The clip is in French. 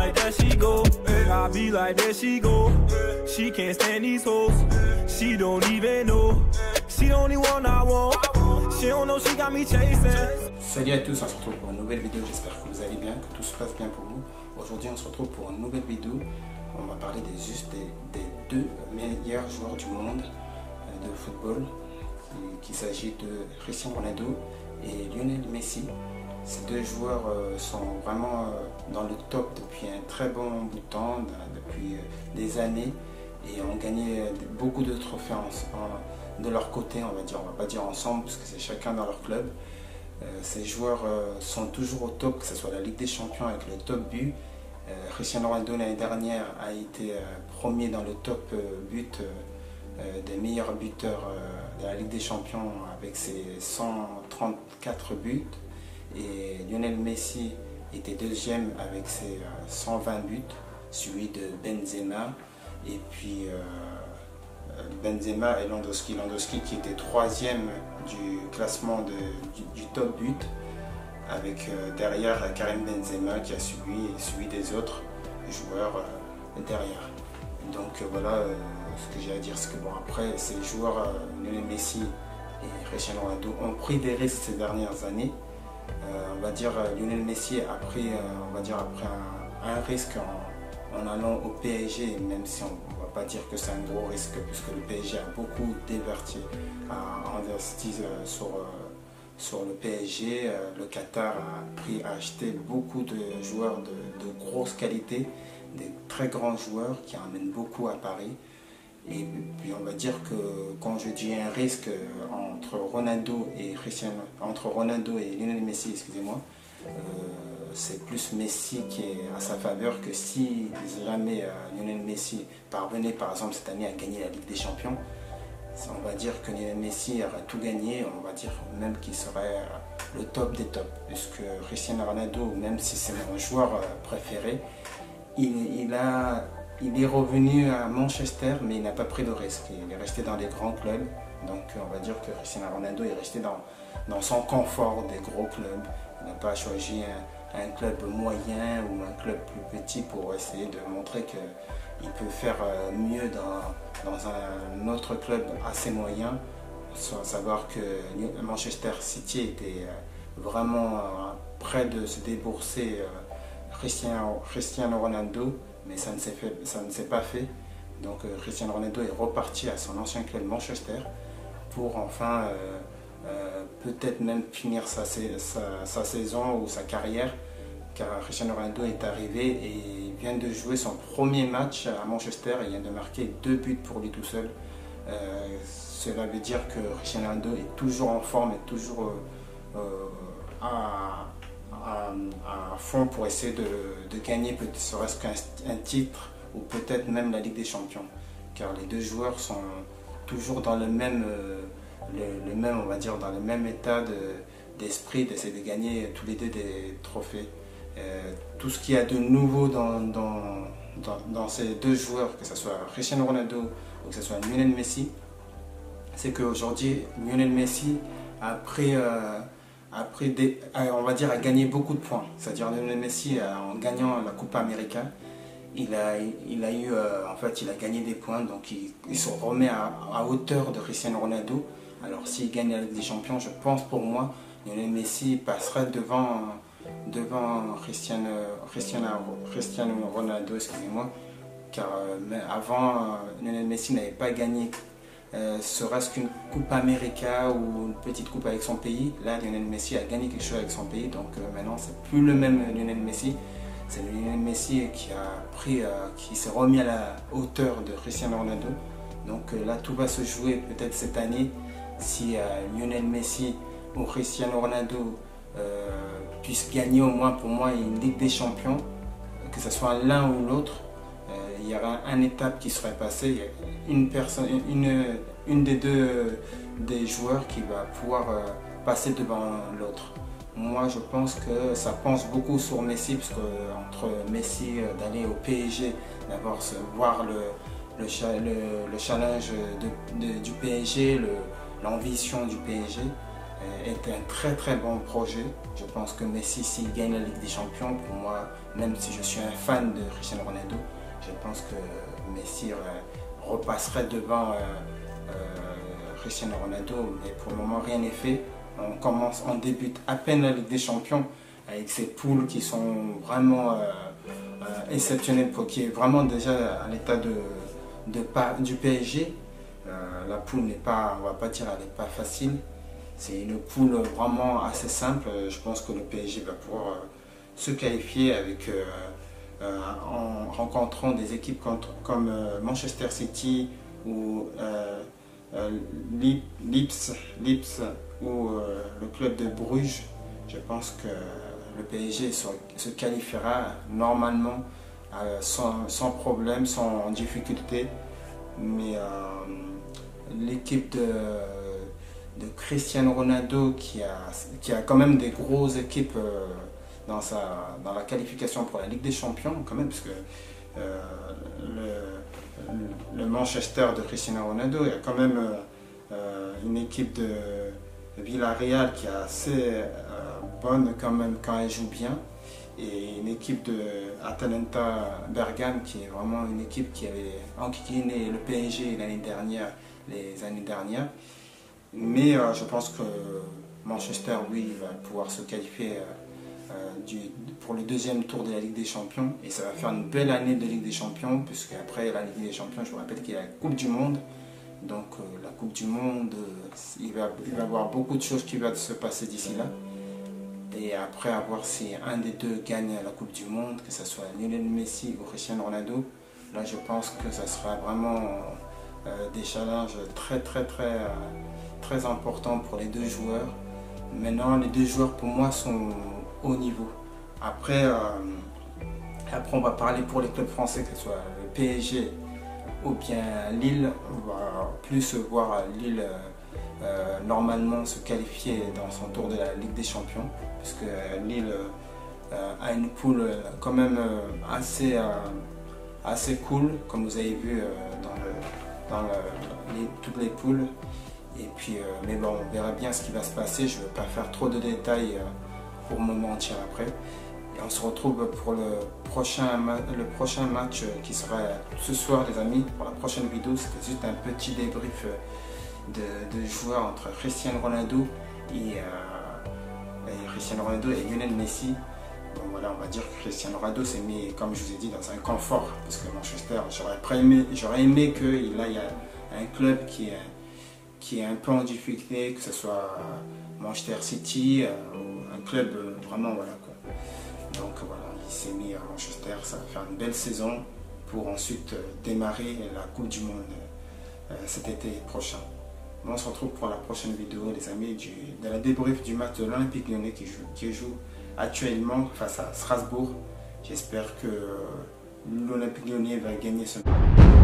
like, there she go. I be like, there she go. She can't stand these hoes. She don't even know. She the only one I want. She don't know she got me chasing. Salut à tous, on se retrouve pour une nouvelle vidéo. J'espère que vous allez bien, que tout se passe bien pour vous. Aujourd'hui, on se retrouve pour une nouvelle vidéo. On va parler des deux meilleurs joueurs du monde de football. Il s'agit de Cristiano Ronaldo et Lionel Messi. Ces deux joueurs sont vraiment dans le top depuis un très bon bout de temps, depuis des années, et ont gagné beaucoup de trophées de leur côté, on va pas dire ensemble, parce que c'est chacun dans leur club. Ces joueurs sont toujours au top, que ce soit la Ligue des Champions avec le top but. Cristiano Ronaldo l'année dernière a été premier dans le top but des meilleurs buteurs de la Ligue des Champions avec ses 134 buts. Et Lionel Messi était deuxième avec ses 120 buts, suivi de Benzema, et puis Benzema et Lewandowski qui était troisième du classement du top but, avec derrière Karim Benzema qui a suivi des autres joueurs derrière. Donc voilà ce que j'ai à dire, c'est que bon, après ces joueurs, Lionel Messi et Cristiano Ronaldo, ont pris des risques ces dernières années. On va dire Lionel Messi a pris un risque en allant au PSG, même si on ne va pas dire que c'est un gros risque, puisque le PSG a beaucoup investi sur le PSG. Le Qatar a acheté beaucoup de joueurs de grosse qualité, des très grands joueurs qui amènent beaucoup à Paris. Et puis on va dire que quand je dis un risque entre Ronaldo et Lionel Messi, excusez-moi, c'est plus Messi qui est à sa faveur, que si jamais Lionel Messi parvenait par exemple cette année à gagner la Ligue des Champions, on va dire que Lionel Messi aurait tout gagné, on va dire même qu'il serait le top des tops, puisque Cristiano Ronaldo, même si c'est mon joueur préféré, il est revenu à Manchester, mais il n'a pas pris de risque. Il est resté dans les grands clubs. Donc on va dire que Cristiano Ronaldo est resté dans son confort des gros clubs. Il n'a pas choisi un club moyen ou un club plus petit pour essayer de montrer qu'il peut faire mieux dans un autre club assez moyen. Sans savoir que Manchester City était vraiment près de se débourser Cristiano Ronaldo, mais ça ne s'est pas fait. Donc Cristiano Ronaldo est reparti à son ancien club Manchester pour enfin peut-être même finir sa saison ou sa carrière, car Cristiano Ronaldo est arrivé et vient de jouer son premier match à Manchester et il vient de marquer 2 buts pour lui tout seul. Cela veut dire que Cristiano Ronaldo est toujours en forme, est toujours à fond pour essayer de gagner, peut-être serait-ce qu'un titre ou peut-être même la Ligue des Champions, car les deux joueurs sont toujours dans le même on va dire dans le même état d'esprit, d'essayer de gagner tous les deux des trophées. Tout ce qu'il y a de nouveau dans ces deux joueurs, que ce soit Cristiano Ronaldo ou que ce soit Lionel Messi, c'est qu'aujourd'hui Lionel Messi a gagné beaucoup de points. C'est-à-dire Lionel Messi, en gagnant la Copa América, il a gagné des points, donc il se remet à hauteur de Cristiano Ronaldo. Alors s'il gagne la Ligue des Champions, je pense pour moi, Lionel Messi passerait devant Cristiano Ronaldo, excusez-moi, car avant Lionel Messi n'avait pas gagné serait-ce qu'une Coupe América ou une petite coupe avec son pays. Là, Lionel Messi a gagné quelque chose avec son pays, donc maintenant c'est plus le même Lionel Messi. C'est le Lionel Messi qui s'est remis à la hauteur de Cristiano Ronaldo. Donc là, tout va se jouer peut-être cette année, si Lionel Messi ou Cristiano Ronaldo puissent gagner au moins pour moi une Ligue des Champions, que ce soit l'un ou l'autre. Il y aura une étape qui serait passée, une des deux des joueurs qui va pouvoir passer devant l'autre. Moi je pense que ça pense beaucoup sur Messi, parce que entre Messi d'aller au PSG, voir le challenge du PSG, l'ambition du PSG, est un très bon projet. Je pense que Messi, s'il gagne la Ligue des Champions, pour moi, même si je suis un fan de Cristiano Ronaldo, je pense que Messi repasserait devant Cristiano Ronaldo, mais pour le moment rien n'est fait. On débute à peine la Ligue des Champions avec ces poules qui sont vraiment exceptionnelles, qui est vraiment déjà à l'état du PSG. La poule n'est pas, on va pas dire, elle n'est pas facile. C'est une poule vraiment assez simple. Je pense que le PSG va pouvoir se qualifier avec, en rencontrant des équipes comme Manchester City ou Leeds ou le club de Bruges. Je pense que le PSG se qualifiera normalement sans problème, sans difficulté. Mais l'équipe de Cristiano Ronaldo qui a quand même des grosses équipes dans la qualification pour la Ligue des Champions quand même, parce que le Manchester de Cristiano Ronaldo, il y a quand même une équipe de Villarreal qui est assez bonne quand même quand elle joue bien, et une équipe de Atalanta Bergame qui est vraiment une équipe qui avait enquiquiné le PSG les années dernières. Mais je pense que Manchester, oui, va pouvoir se qualifier pour le deuxième tour de la Ligue des Champions, et ça va faire une belle année de Ligue des Champions, puisque après la Ligue des Champions, je vous rappelle qu'il y a la Coupe du Monde. Donc la Coupe du Monde, il va y avoir beaucoup de choses qui vont se passer d'ici là. Et après, à voir si un des deux gagne la Coupe du Monde, que ce soit Lionel Messi ou Cristiano Ronaldo, là je pense que ça sera vraiment des challenges très importants pour les deux joueurs. Maintenant, les deux joueurs pour moi sont au niveau. Après, on va parler pour les clubs français, que ce soit le PSG ou bien Lille. On va plus voir Lille normalement se qualifier dans son tour de la Ligue des Champions, puisque Lille a une poule quand même assez cool, comme vous avez vu dans toutes les poules. Et puis, mais bon, on verra bien ce qui va se passer. Je ne veux pas faire trop de détails pour me mentir après. Et on se retrouve pour le prochain match qui sera ce soir, les amis. Pour la prochaine vidéo, c'était juste un petit débrief de joueurs entre Cristiano Ronaldo et Lionel Messi. Bon, voilà, on va dire que Cristiano Ronaldo s'est mis, comme je vous ai dit, dans un confort, parce que Manchester, j'aurais aimé qu'il aille à un club qui est un peu en difficulté, que ce soit Manchester City ou un club vraiment, voilà quoi. Donc voilà, il s'est mis à Manchester, ça va faire une belle saison pour ensuite démarrer la Coupe du Monde cet été prochain. Bon, on se retrouve pour la prochaine vidéo, les amis, de la débrief du match de l'Olympique Lyonnais qui joue actuellement face à Strasbourg. J'espère que l'Olympique Lyonnais va gagner ce match.